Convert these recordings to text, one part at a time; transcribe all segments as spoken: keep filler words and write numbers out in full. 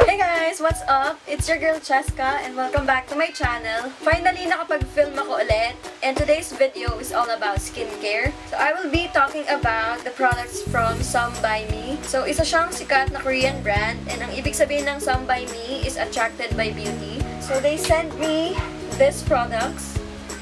Hey guys! What's up? It's your girl Cheska and welcome back to my channel. Finally, nakapag-film ako ulit and today's video is all about skincare. So I will be talking about the products from Some By Me. So isa siyang sikat na Korean brand and ang ibig sabihin ng Some By Me is attracted by beauty. So they sent me these products.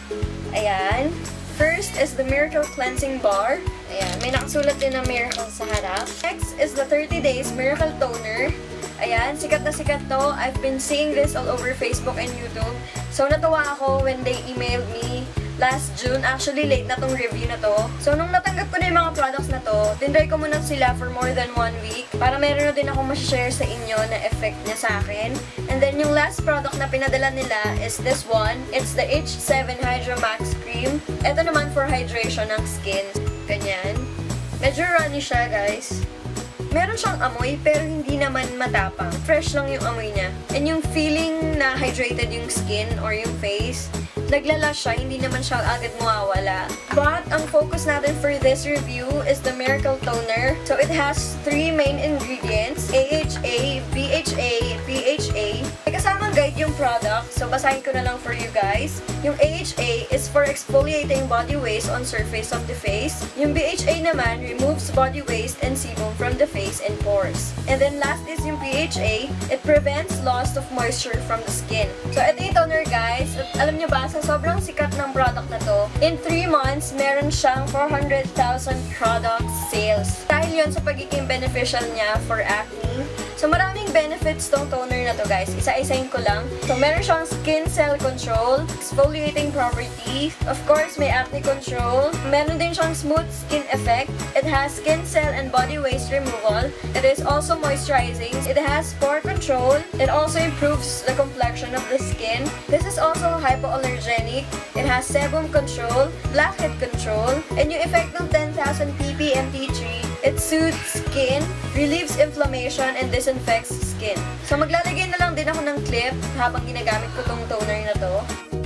Ayan. First is the Miracle Cleansing Bar. Ayan, may nakasulat din na Miracle sa harap. Next is the thirty days Miracle Toner. Ayan, sikat na sikat to. I've been seeing this all over Facebook and YouTube. So, natuwa ako when they emailed me last June. Actually, late na tong review na to. So, nung natanggap ko na yung mga products na to, tinry ko muna sila for more than one week para meron na din ako ma-share sa inyo na effect niya sa akin. And then, yung last product na pinadala nila is this one. It's the H seven Hydra Max Cream. Ito naman for hydration ng skin. Ganyan. Medyo runny siya, guys. Meron siyang amoy, pero hindi naman matapang. Fresh lang yung amoy niya. And yung feeling na hydrated yung skin or yung face, naglala siya, hindi naman siya agad mawawala. But, ang focus natin for this review is the Miracle Toner. So, it has three main ingredients. A H A, B H A, P H A. May kasamang guide yung product, so basahin ko na lang for you guys. Yung A H A is for exfoliating body waste on surface of the face. Yung B H A naman removes body waste and sebum from the face and pores. And then last is yung P H A. It prevents loss of moisture from the skin. So, ito yung toner guys. At alam nyo ba, sa sobrang sikat ng product na to, in three months, meron siyang four hundred thousand product sales. Dahil yun sa pagiging beneficial niya for acne. So, maraming benefits tong toner na to guys. Isa-isahin ko lang. So, meron siyang skin cell control, exfoliating property, of course, may acne control. Meron din siyang smooth skin effect. It has skin cell and body waste removal. It is also moisturizing. It has pore control. It also improves the complexion of the skin. This is also hypoallergenic. It has sebum control, blackhead control, and yung effect ng ten thousand P P M T three, it soothes skin, relieves inflammation, and disinfects skin. So maglalagay na lang din ako ng clip habang ginagamit ko tong toner na to.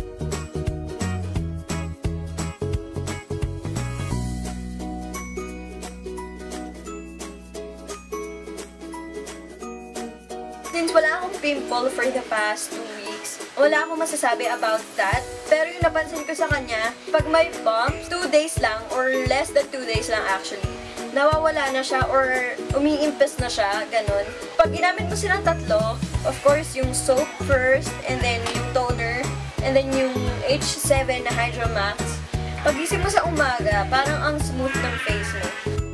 Since wala akong pimple for the past two weeks, wala akong masasabi about that. Pero yung napansin ko sa kanya, pag may bumps, two days lang or less than two days lang actually, nawawala na siya or umiimpis na siya, ganun. Pag ginamit mo silang tatlo, of course, yung soap first, and then yung toner, and then yung H seven na Hydra Max, pagising mo sa umaga, parang ang smooth ng face mo.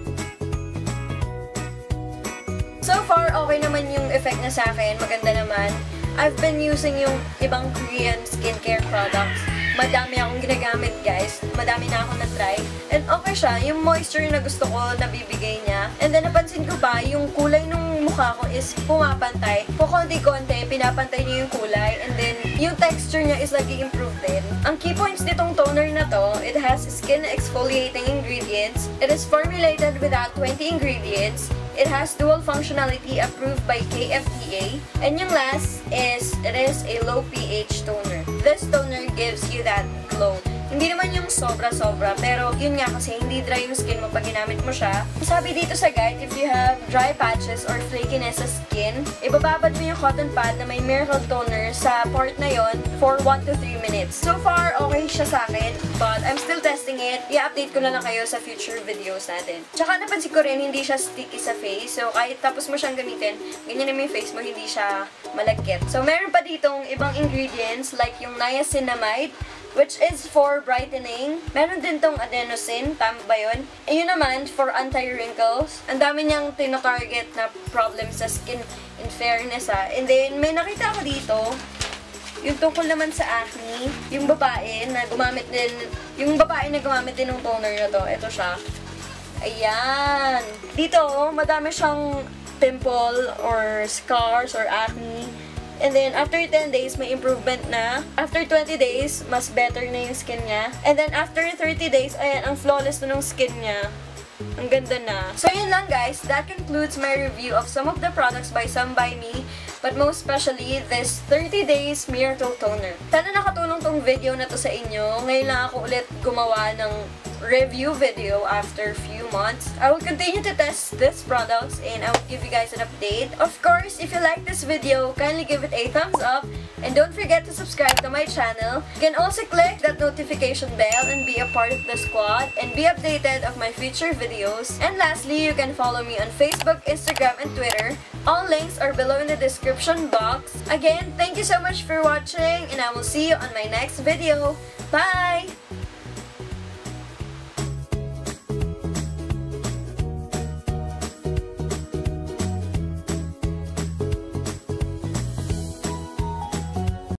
So far, okay naman yung effect na sa akin. Maganda naman. I've been using yung ibang Korean skincare products. Madami akong ginagamit, guys. Madami na akong na-try. And okay siya. Yung moisture na gusto ko, nabibigay niya. And then, napansin ko pa, yung kulay ng mukha ko is pumapantay. Po konti-konti, pinapantay niya yung kulay. And then, yung texture niya is nag-i-improve din. Ang key points nitong toner na to, it has skin exfoliating ingredients. It is formulated without twenty ingredients. It has dual functionality approved by K F D A. And yung last is, it is a low pH toner. This toner gives you that glow. Hindi naman yung sobra-sobra, pero yun nga kasi hindi dry yung skin mo pag ginamit mo siya. Sabi dito sa guide, if you have dry patches or flakiness sa skin, ibababad mo yung cotton pad na may Miracle Toner sa part na yon for one to three minutes. So far, okay siya sa akin, but I'm still testing it. I-update ko na lang kayo sa future videos natin. Tsaka napansin ko rin, hindi siya sticky sa face. So kahit tapos mo siyang gamitin, ganyan naman yung face mo, hindi siya malagkit. So meron pa ditong ibang ingredients like yung niacinamide, which is for brightening. Meron din tong adenosine, tama ba yun? E yun naman, for anti-wrinkles. Ang dami niyang tinatarget na problem sa skin, in fairness ha. And then, may nakita ako dito, yung tungkol naman sa acne, yung babae na gumamit din, yung babae na gumamit din ng toner na to, ito siya. Ayan! Dito, madami siyang pimple or scars or acne. And then, after ten days, may improvement na. After twenty days, mas better na yung skin niya. And then, after thirty days, ayan, ang flawless na ng skin niya. Ang ganda na. So, yun lang guys. That concludes my review of some of the products by Some By Me. But most especially, this thirty days Miracle Toner. Sana nakatulong tong video na to sa inyo. Ngayon lang ako ulit gumawa ng review video after few months. I will continue to test these products and I will give you guys an update. Of course, if you like this video, kindly give it a thumbs up and don't forget to subscribe to my channel. You can also click that notification bell and be a part of the squad and be updated of my future videos. And lastly, you can follow me on Facebook, Instagram, and Twitter. All links are below in the description box. Again, thank you so much for watching and I will see you on my next video. Bye!